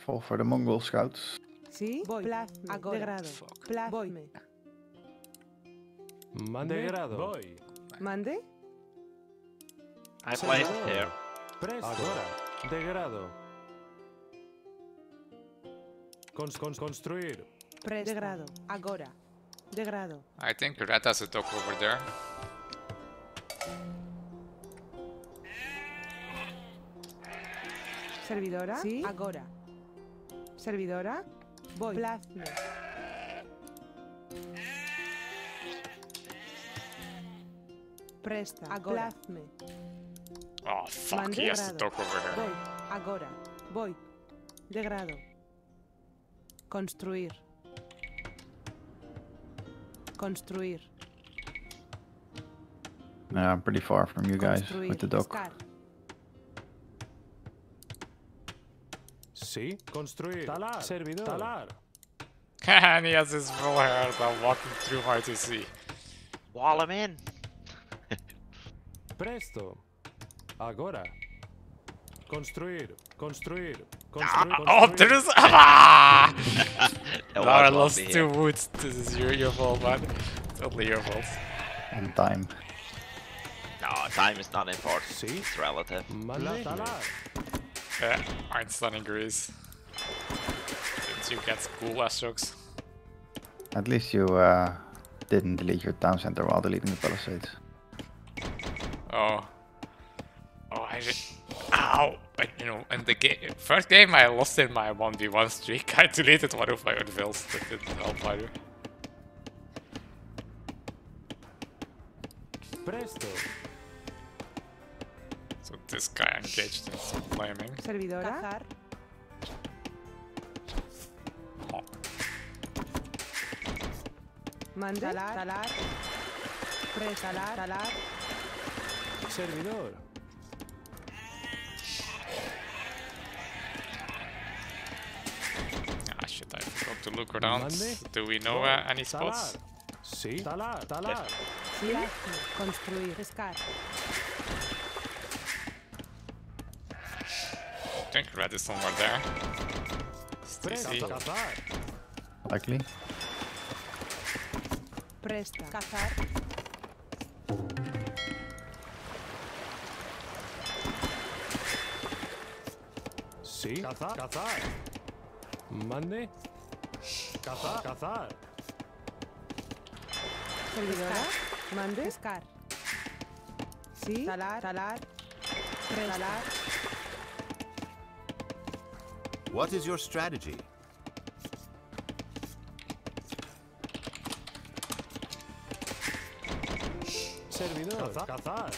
Fall for the Mongol scouts. Sí, voy. Plasme. Degrado. Plasme. Mande. Degrado. Voy. Mande. I placed here. Presto. Agora. Degrado. Construir. Degrado. Agora. Degrado. I think Red has a dock over there. Servidora. Sí. Agora. Servidora. Voy. Plasme. Presta. Agora. Plasme. Oh fuck, he has a dock over there. Voy. Agora. Voy. Degrado. Construir. Construir. Yeah, I'm pretty far from you guys with the dock. Pescar. Sí. Construir. Talar. Servidor. Talar. And he has his full hair. I'm walking through my TC. Wall him in. Presto. Agora. Construir. Construir. Oh, there's. Ah! That Now I was lost lucky, 2 yeah. woods. This is your fault, man. Totally your fault. On time. No, time is not important. Sí. It's relative. Mande. Talar. Yeah, Einstein agrees. Since you get cool Astrokes. At least you didn't delete your town center while deleting the palisades. Oh. Oh, I just. Ow! You know, in the first game I lost in my 1v1 streak. I deleted one of my own vills. That didn't help either. Presto. So this guy engaged in some blaming. Servidora. Cazar. Oh. Mande. Talar. Talar. Talar. Servidor. Ah shit, I forgot to look around. Mande. Do we know any spots? Sí. Talar. Talar. Sí. Construir. Pescar. I think Red is somewhere there. Presto. Stacy. Cazar. Likely. Presta. Cazar. Sí. Cazar. Cazar. Mande. Cazar. Cazar. Servidora. Mande. Pescar. Sí. Talar. Talar. Talar. What is your strategy? Servidor. Cazar.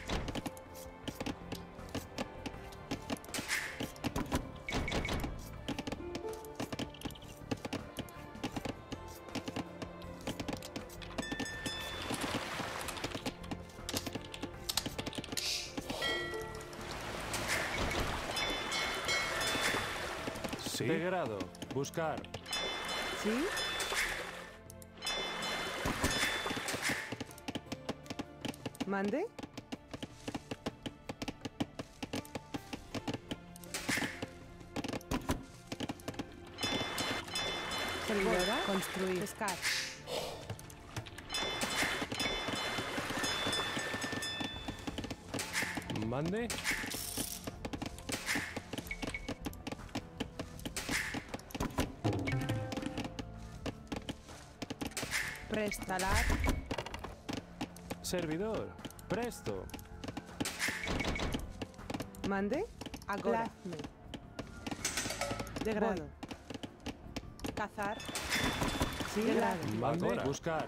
Sí. Degrado. Buscar. Sí. Mande. Servidora. Construir. Pescar. Mande. Prestalar. Servidor. Presto. Mande. Agora. Plasme. Degrado. Cazar. Sí. Degrado. Mande. Agora. Buscar.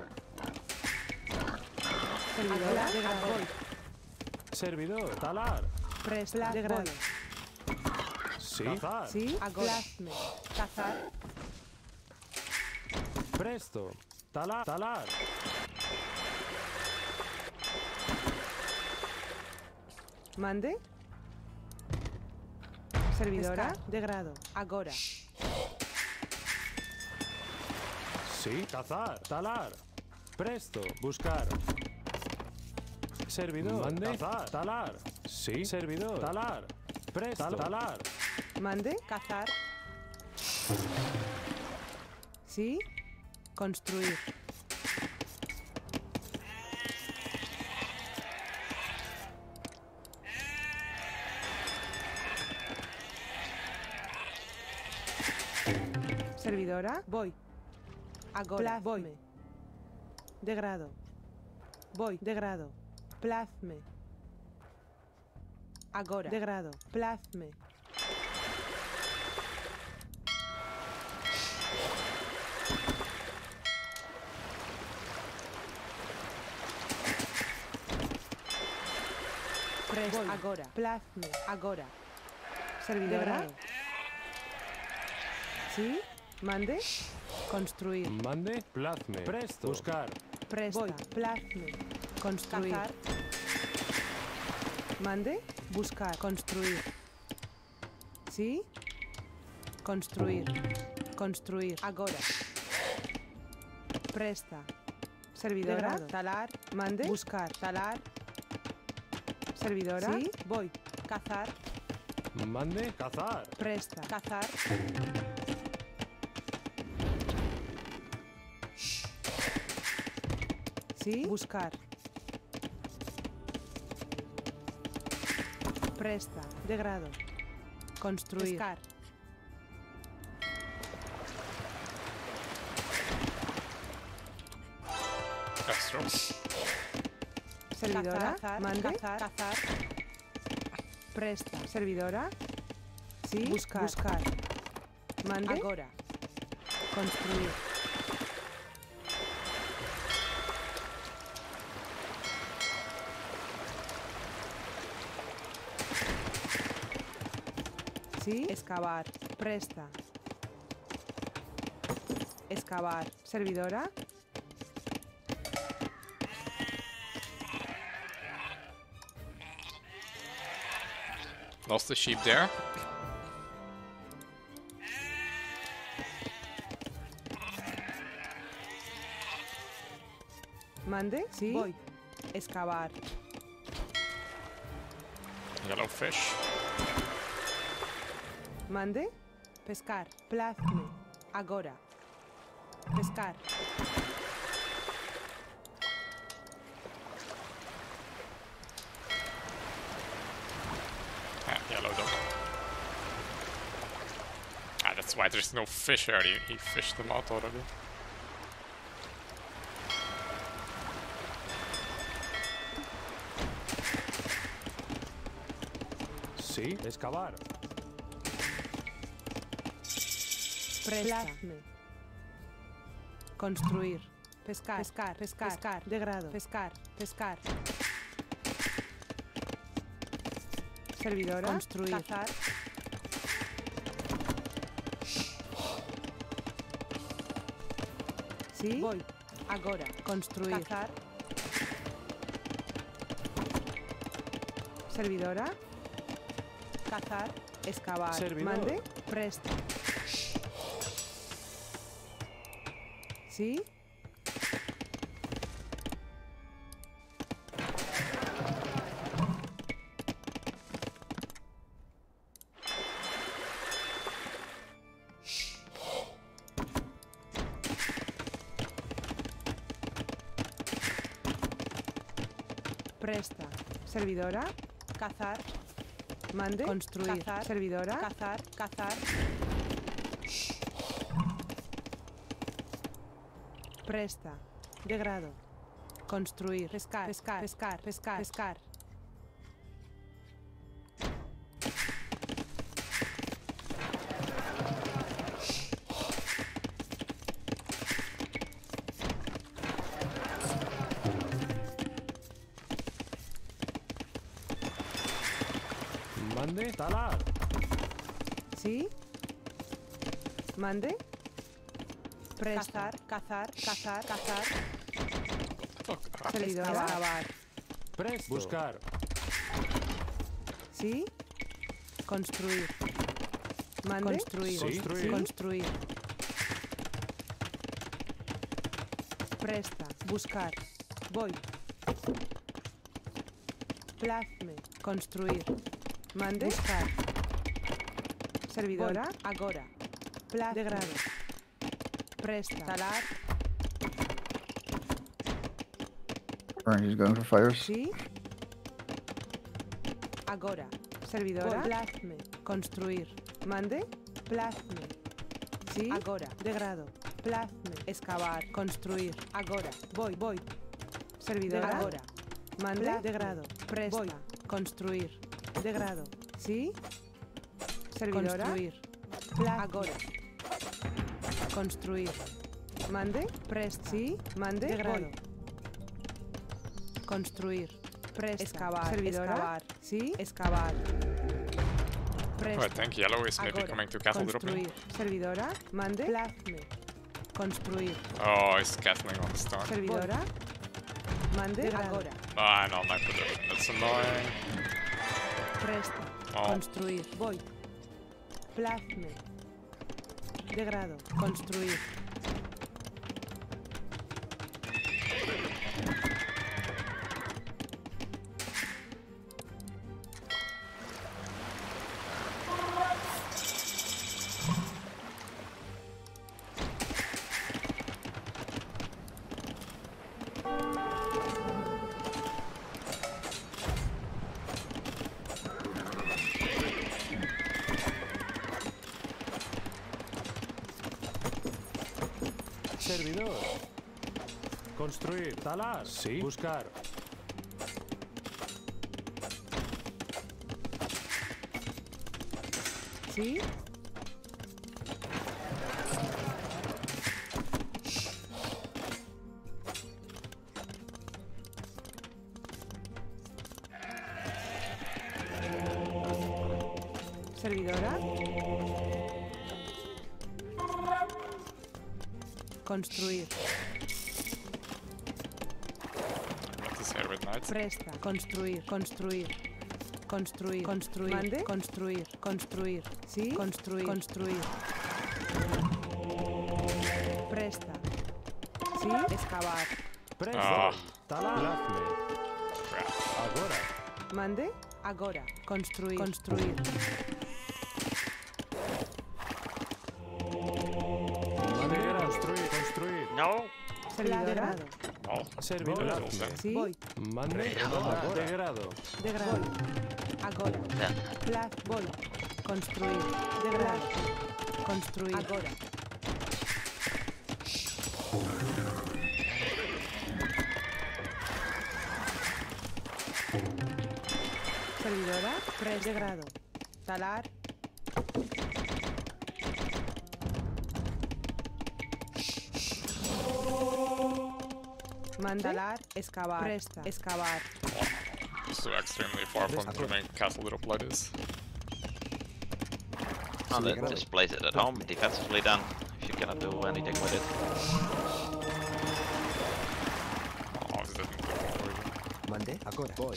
Servidora. Degrado. Voy. Servidor. Talar. Presta. Degrado. Sí. Cazar. Sí. Agora. Plasme. Cazar. Presto. Talar. Talar. Mande. Servidora. Degrado. Agora. Sí. Cazar. Talar. Presto. Buscar. Servidor. Mande. Cazar. Talar. Sí. Servidor. Talar. Presto. Talar. Mande. Cazar. ¿Sí? Construir. Servidora, voy. Agora, voy. Degrado. Voy, degrado. Plazme. Agora, degrado. Plazme. Voy, agora. Plazme. Agora. Servidora. ¿Sí? Mande. Construir. Mande, plazme. Presto. Buscar. Presta. Voy. Plazme. Construir. Cazar. Mande. Buscar. Construir. ¿Sí? Construir. Construir. Agora. Presta. Servidora. Degrado. Talar. Mande. Buscar. Talar. Servidora. ¿Sí? Voy. Cazar. Mande, cazar. Presta. Cazar. ¿Sí? Buscar. Presta. Degrado. Construir. Pescar. Castro. Servidora. Cazar. Mande. Cazar. Cazar. Presta. Servidora. ¿Sí? Buscar. Buscar. Mande. Agora. Construir. ¿Sí? Excavar. Presta. Excavar. Servidora. Lost the sheep there. Mande. ¿Sí? Voy. Excavar. Yellow fish. Mande. Pescar. Plazme. Agora. Pescar. Ah, yellow dog. Ah, that's why there's no fish here. He fished them out already. Sí, excavar. Plazme. Construir. Pescar. Pescar. Pescar. Pescar. Degrado. Pescar. Pescar. Servidora. Construir. Cazar. ¿Sí? Voy. Agora. Construir. Cazar. Servidora. Cazar. Excavar. Servidor. Mande. Presta. ¿Sí? Presta. Servidora. Cazar. Mande. Construir. Cazar. Servidora. Cazar. Cazar. Presta. Degrado. Construir. Pescar. Pescar. Pescar. Pescar. Pescar. Mande, talar. ¿Sí? Mande. Presta. Cazar. Cazar. Cazar. Cazar. Servidora. Excavar. Presto. Buscar. ¿Sí? Construir. Mande. Construir. Sí. Sí. Construir. Presta. Buscar. Voy. Plazme. Construir. Mande. Buscar. Servidora. Agora. Degrado. Presta. Talar. Orange is going for fires. Sí. Agora. Servidora. Plasme. Construir. Mande. Plasme. Sí. Agora. Degrado. Plasme. Excavar. Construir. Agora. Voy. Servidora. Agora. Mande. Degrado. Presta. Voy. Construir. Degrado. Sí. Servidora. Construir. Agora. Construir. Mande. Presta. Sí. Mande. Degrado. Construir. Presta. Excavar. Servidora. Excavar. Sí. Excavar. Presta. Oh, I think yellow is maybe Agora. coming to castle dropping. Construir. Servidora. Mande. Plasme. Construir. Oh, he's castling on the stone. Servidora. Mande. Agora. Ah, no, my production. That's annoying. Presta. Oh. Construir. Voy. Plasme. Degrado. Construir. Servidor. Construir. Talar. Sí. Buscar. Sí. Servidora. Construir. What is here with knights? Presta. Construir. Construir. Construir. Construir. Mande. Construir. Construir. Sí. Construir. Construir. Presta. Sí. Excavar. Presto. Ah. Talar. Plasme. Crap. Agora. Mande. Agora. Construir. Construir. Mande. Construir. No. Servidora. Oh, Servidor. Plasme. Sí. Voy. Mande. Agora. Degrado. Degrado. Agora. Plas. Voy. Construir. Degrado. Construir. Agora. Servidora. Degrado. Talar. Mandalar. Excavar. Presta. Excavar. So extremely far from doing castle drop like this. Oh, then just place it at home, defensively done. If you cannot do anything with it. Oh, this doesn't go forward. Mande. Agora. Voy.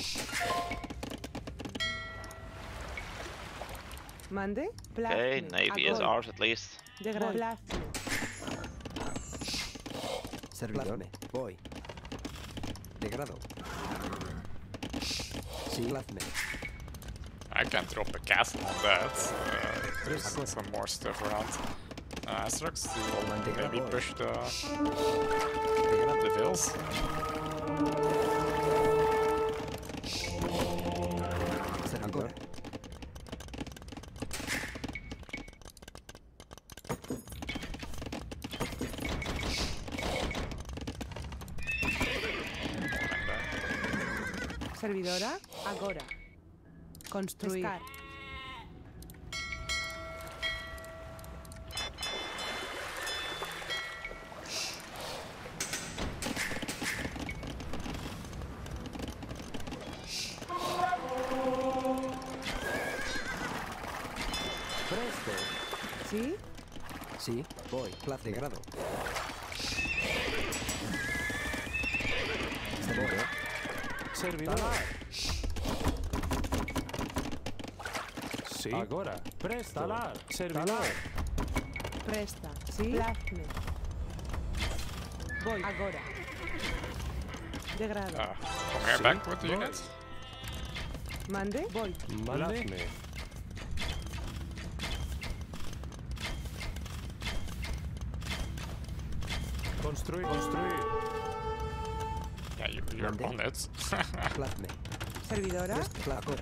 Mande. Okay, Plasme. navy is Agora. ours at least. Degrado. Plasme. Servidone. Voy. Degrado. Sí. Plasme. I can drop a castle on that. There's some more stuff around. Astrax will maybe push the vills. Servidor. Servidora. Agora. Construir. Pescar. Presto. ¿Sí? Sí. Voy. Degrado. Servidor. Servidor. Sí. Agora. Presto. Talar. Servidor. Presta. ¿Sí? Plasme. Voy. Agora. Degrado. Coming back with the units. Mande. Voy. Mande. Construir. Construir. Yeah, you're Mande. on it. Plasme. Servidora. Agora.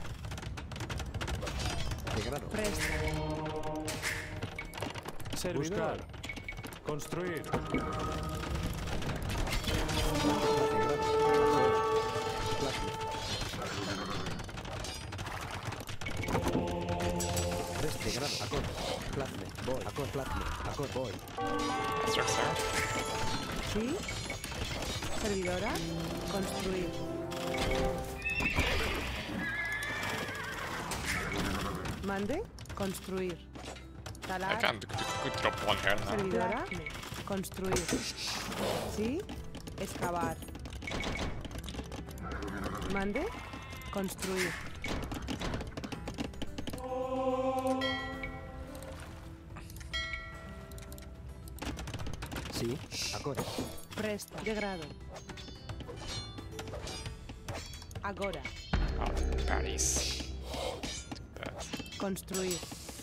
Degrado. Presta. Servidor. Construir. Plasme. Degrado. Agora. Plasme. Voy. Agora. Plasme. Agora. Voy. Structure. Sí. Servidora. Construir. Mande. Construir. I Talar. could drop one here now. Servidora. Construir. Sí. Excavar. Mande. Construir. Sí. Agora. Presta. Degrado. Agora. Oh, Paris. Construir.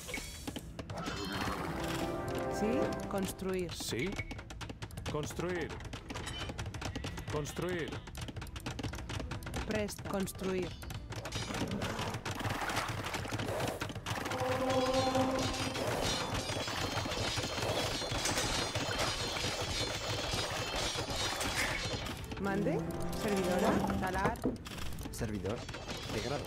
Sí. Construir. Sí. Construir. Construir. Presta. Construir. Mande. Servidora. Talar. Servidor. Degrado.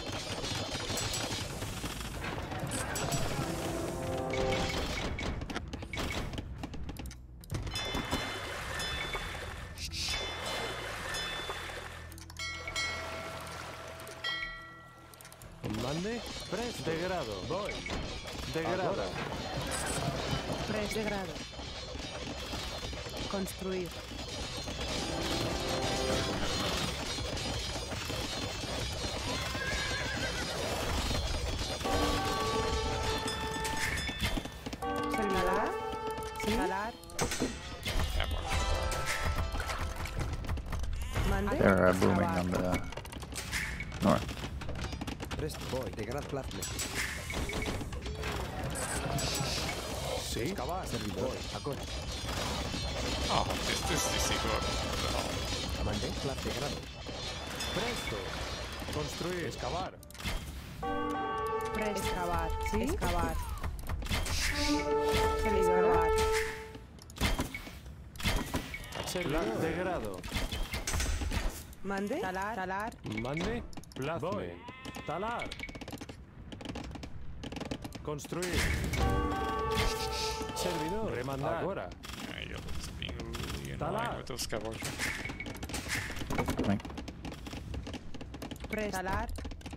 Mande. Pres. Degrado. Voy. Degrado. Pres. Degrado. Construir. Servidora. Sí. Talar. Yeah, more. Mande. They're booming Excavar. on the north. Presto. Voy. Degrado. Plasme. Sí. Excavar. Servidor. Agora. Oh, this is good. Mande. Plas. Degrado. Presto. Construir. Excavar. Pres. Excavar. Sí. Excavar. Servidora. Servidor. Degrado. Mande. Talar. Talar. Mande. Plasme. Talar. Construir. Servidor. Remandar. Agora. Yeah, you're just being really Talar. annoying with those scavengers. Right. Pres. Talar.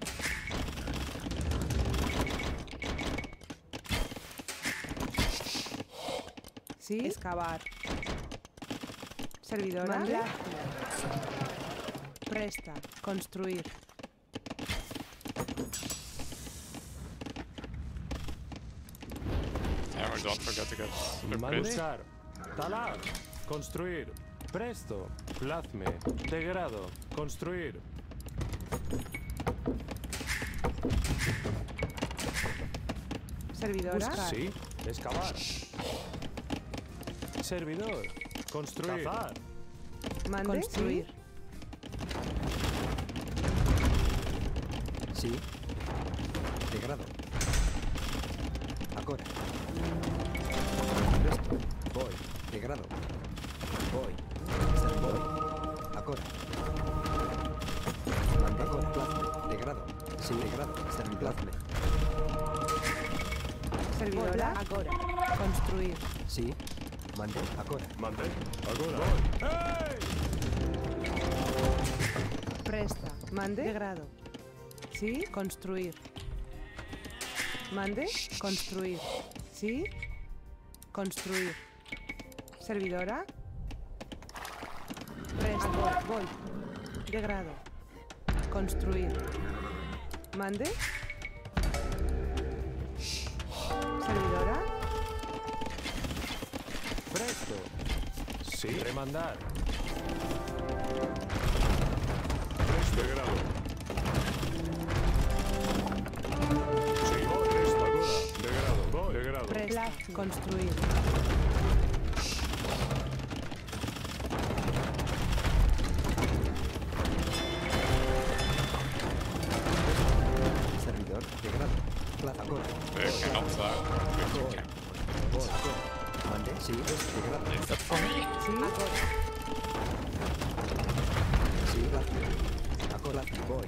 Sí. Excavar. Servidora. Mande. Presta. Construir. Yeah, we don't forget to get the Mande. pits. Buscar. Talar. Construir. Presto. Plazme. Degrado. Construir. Servidora. Buscar. Sí. Excavar. Servidor. Construir. Cazar. Mande. Construir. Sí. Degrado. Agora. Presto. Voy. Degrado. Voy. Voy. Agora. Mande. Agora. Plasme. Degrado. Sí. Degrado. Plasme. Servidora. Agora. Construir. Sí. Mande. Agora. Mande. Agora. ¡Hey! Presta. Mande. Degrado. Sí. Construir. Mande. Construir. Sí. Construir. Servidora. Presta. Voy. Degrado. Construir. Mande. Servidora. Presto. Sí. Remandar. Presto. Degrado. Sí. Voy. Presto. Agora. Degrado. Voy. Degrado. Presta. Construir. Cannot Voy, acorde. Mande, sí, de grado. Is that for me? Sí. Agora. Sí, plasme. Acorde, plasme, voy.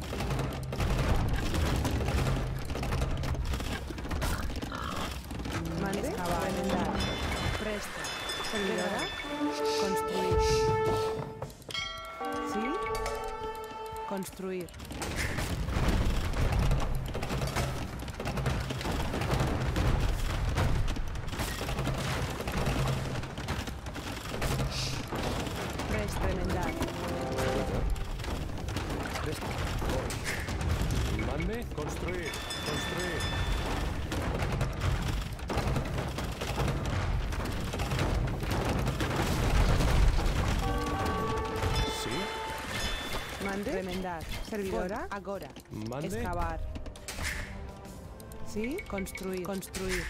Mande. Excavar. Remendar. Presta. Servidora. Construir. Sí. Construir. Presta. Remendar. Servidor. Presto. Voy. Mande. Construir. Construir. Sí. Mande. Remendar. Servidora. Agora. Mande. Excavar. Sí. Construir. Construir.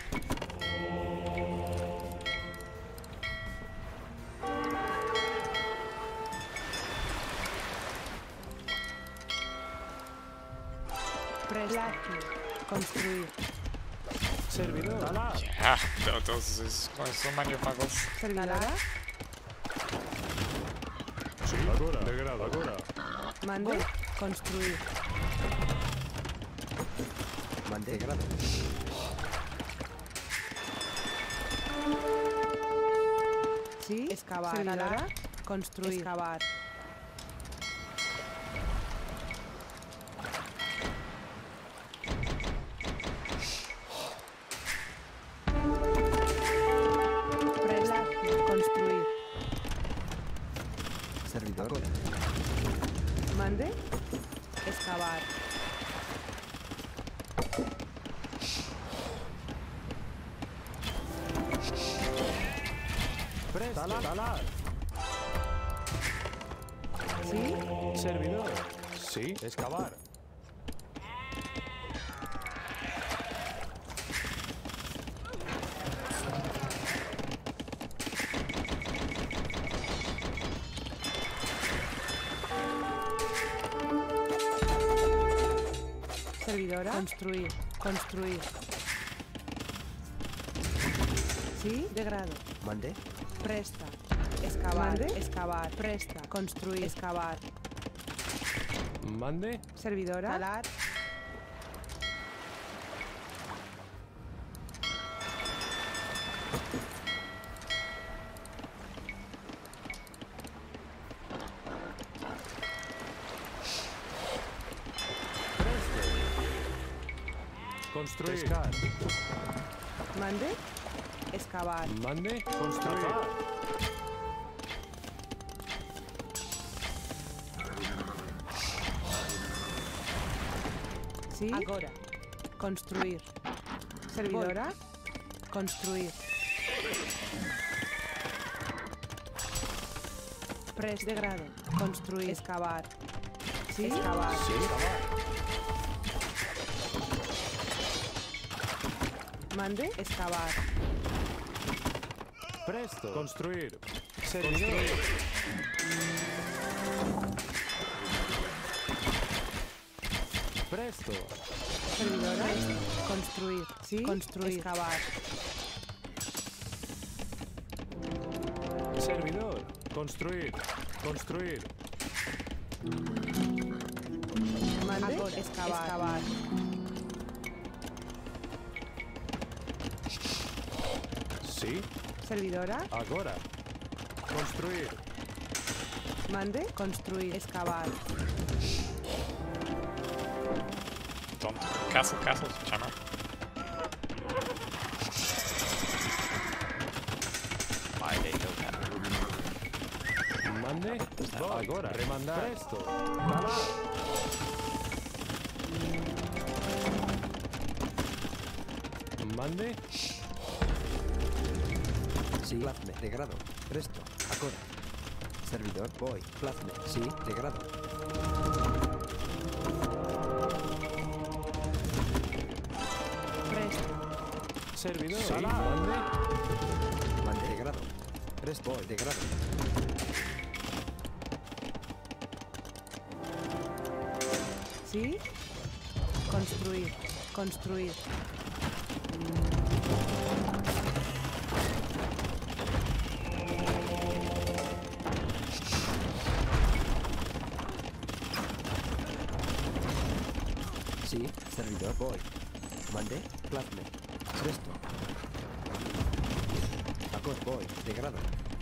Prestar. Construir. Servidor. Talar. Yeah, those is so many muggles. Servidora. Sí. Agora. De grado. Agora. Mande. Construir. Mande, de grado. Sí. Excavar. Servidora. Construir. Excavar. Prestar. Construir. Servidor. Acorde. Mande. Excavar. Presto. Talar. Talar. Sí. Servidor. Sí. Excavar. Servidora. Construir. Construir. Sí. De grado. Mande. Presta. Excavar. Mande. Excavar. Presta. Construir. Excavar. Mande. Servidora. Talar. Construir. Pescar. Mande. Excavar. Mande. Construir. Sí. Agora. Construir. Servidora. Construir. Pres de grado. Construir. Excavar. Sí. Excavar. Sí. Mande. Excavar. Presto. Construir. Servidor. Presto. Servidora. Construir. Sí. Construir. Excavar. Servidor. Construir. Construir. Mande. Agora. Excavar. Excavar. Sí. Servidora. Agora. Construir. Mande. Construir. Excavar. Don't. Castle, castle, channel. Why they go that? Mande. Agora. Remandar. Presto. Talar. Mande. Sí, plasme, de grado. Presto. Acorde. Servidor. Voy. Plasme. Sí, de grado. Presto. Servidor. Sí. Mande. Mande, de grado. Presto. Voy, de grado. Sí. Construir. Construir. Servidor, voy. Mande, plasme. Presto. Accord, voy. Degrado.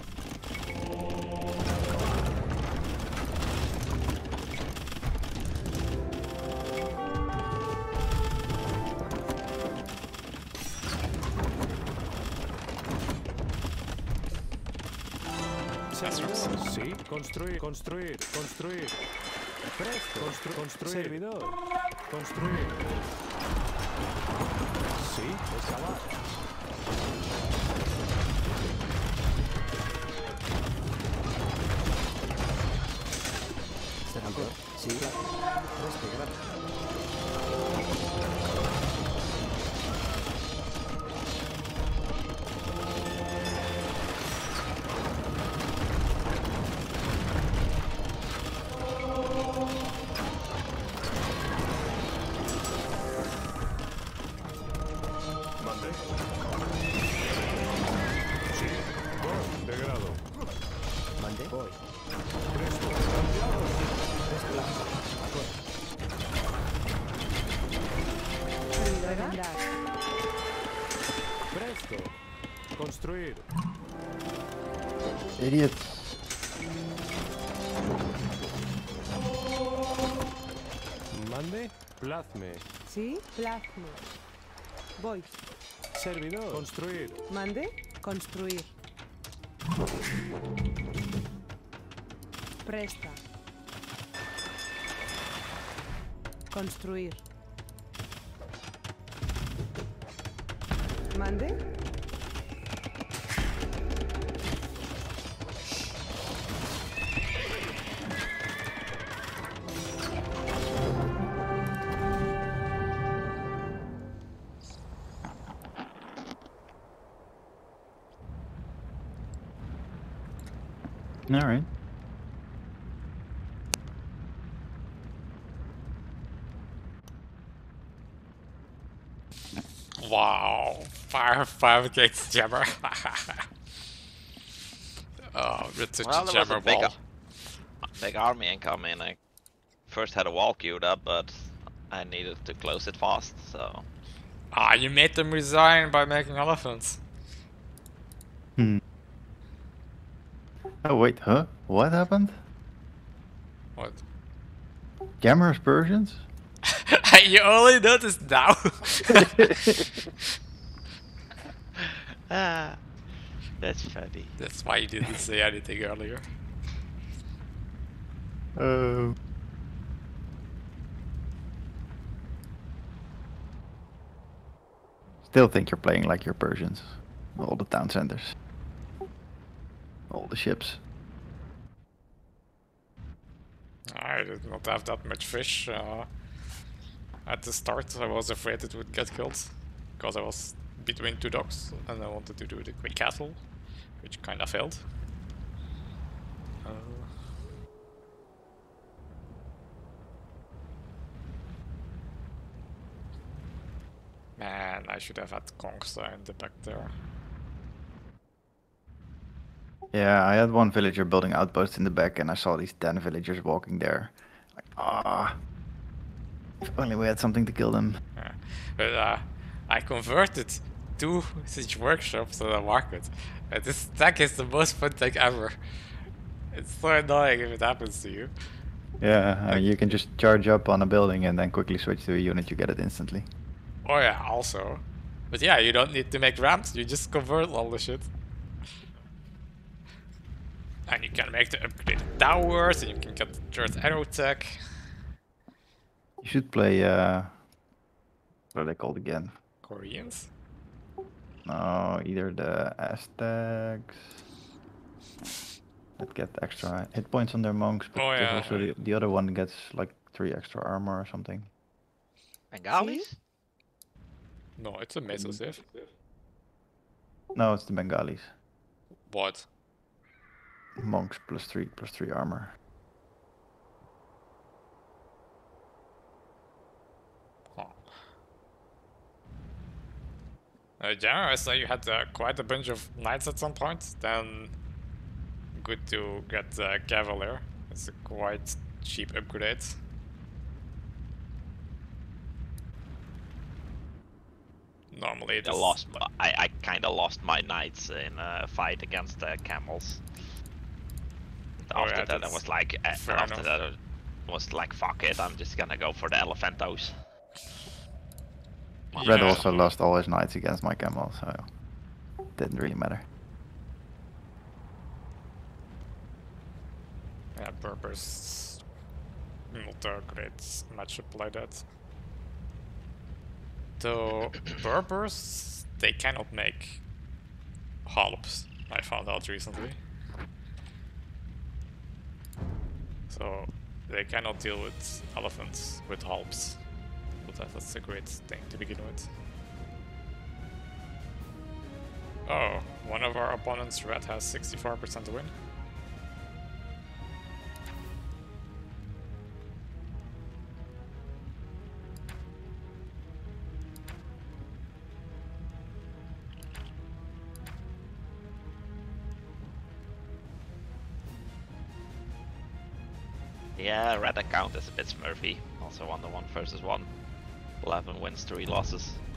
Servidor. Sí. Construir. Construir. Construir. Presto. Construir. Servidor. Construir. Sí. Excavar. Servidor, sí. Presto, degrado. Mande. Sí. Voy. Degrado. Mande, voy. Presto. Cambiado. Desplazo. Accord. Servidor andar. Presto. Construir. Idiots. Mande. Plazme. Sí, plasma. Voy. Servidor. Construir. Mande, construir. Presta. Construir. Mande. All right. Wow, fire against Jammer. Oh, it's such Well, a there was Jammer a big, ball. big army incoming. I first had a wall queued up, but I needed to close it fast, so... Ah, you made them resign by making elephants. Hmm. Oh wait, huh? What happened? What? Jammers Persians? You only noticed now. Ah, that's funny. That's why you didn't say anything earlier. Still think you're playing like you're Persians. All the town centers. All the ships. I did not have that much fish at the start. I was afraid it would get killed because I was between two docks and I wanted to do the quick castle, which kind of failed. Man, I should have had Kongsa in the back there. Yeah, I had one villager building outposts in the back and I saw these 10 villagers walking there. Like, ah. If only we had something to kill them. Yeah. But I converted 2 siege workshops on the market. And this tech is the most fun tech ever. It's so annoying if it happens to you. Yeah, you can just charge up on a building and then quickly switch to a unit, you get it instantly. Oh yeah, also. But yeah, you don't need to make ramps, you just convert all the shit. And you can make the upgraded towers, and you can get the third arrow tech. You should play, what are they called again? Koreans? No, either the Aztecs that get extra hit points on their monks, but Oh, there's yeah. also the other one gets like 3 extra armor or something. Bengalis? No, it's a meso save. No, it's the Bengalis. What? Monks +3 armor. Huh. Generally, I saw you had quite a bunch of knights at some point, then good to get Cavalier. It's a quite cheap upgrade. Normally, I this lost. I kind of lost my knights in a fight against the camels. Oh, After yeah, that, I that's was like, fair after enough. that, I was like, fuck it, I'm just gonna go for the elephantos. Red Yeah. also lost all his knights against my camel, so didn't really matter. Yeah, Berber's not a great matchup like that. Though Berbers, they cannot make halps, I found out recently. So they cannot deal with elephants with halps. But that's a great thing to begin with. Oh, one of our opponents, Red, has 64% win. Yeah, red account is a bit smurfy. Also 1-1 versus 1. 11 wins, 3 losses.